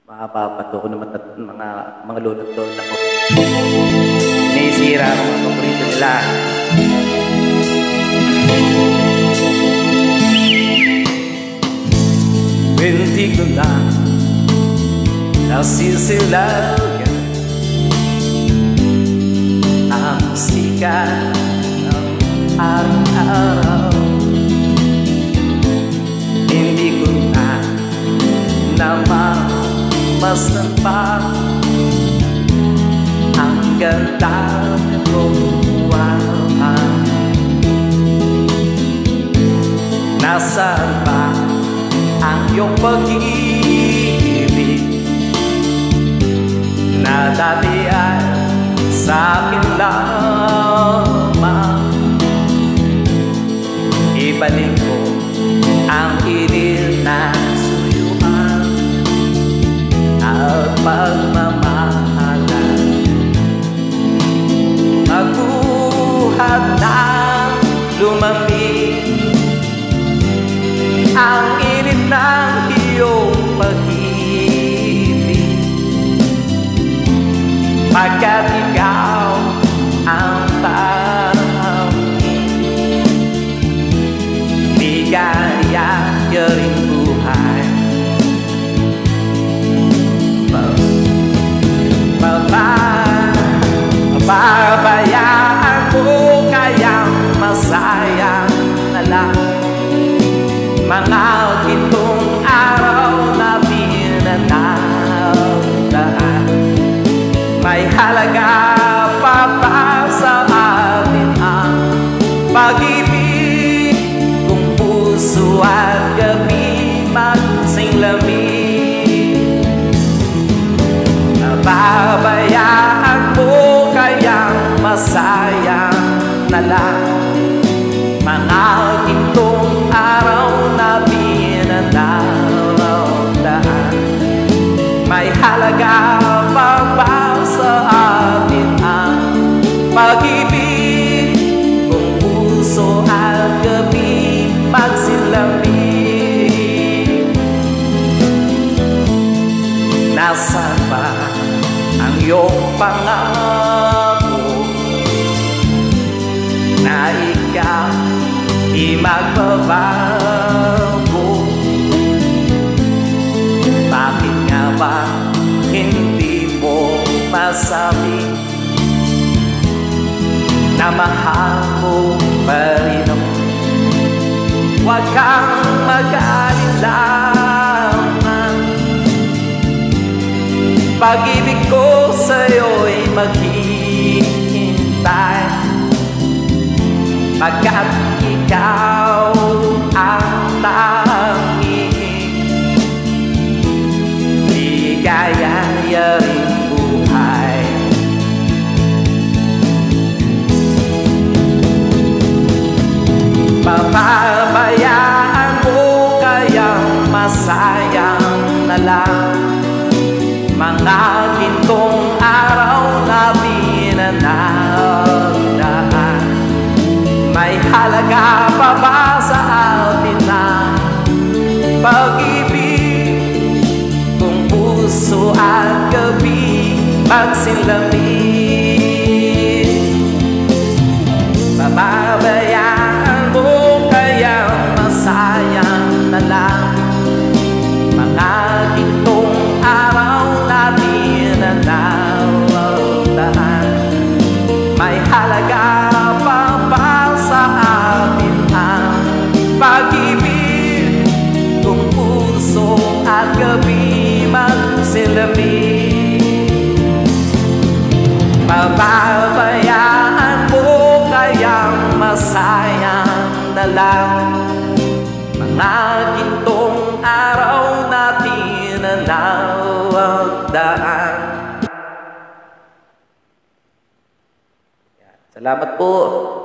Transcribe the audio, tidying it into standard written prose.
Mapapato ko naman mga lolo't lola ko. Sinisira ang mga paborito nila. Hindi ko na nasisilayan ang sikat ng araw-araw. Hindi ko na masdan pa ang ganda kong buwan. Nasaan ba ang iyong pag-ibig na dati ay sa akin lamang? Ibalik ko ang inil na suyuan at pagmamahalan. Magbuhat ng lumamig ang init ng iyong pag-ibig, pagkat ikaw ang tanging ligaya ring buhay. Pabayaan mo kayang masayang na lang mga gintong araw na pinanandaan. May halaga pa ba sa atin ang pag-ibig kung puso at gabi magsinglamig? Pabayaan mo kayang masayang na lang mga gintong araw na pinanandaan. May halaga pa ba sa atin ang pag-ibig kung puso at gabi magsilamig? Nasaan ba ang iyong pangako na ikaw di magbabago? Bakit nga ba hindi mo masabi na mahal mo pa rin ako? Huwag kang mag-alinlangan, pag-ibig ko sa'yo'y maghihintay, pagkat ikaw ang tanging ligaya ring buhay. Papabayaan mo kayang masayang na lang mga gintong araw na pinanandaan. May halaga pa ba sa atin ang pag-ibig kung puso at gabi magsilamig? Pababayaan mo kayang masayang na lang mga gintong araw na pinanandaan. May halaga pa ba sa atin ang pag-ibig kung puso at gabi magsilamig? Pababayaan mo kayang masayang na lang mga gintong araw na pinanandaan. Salamat po.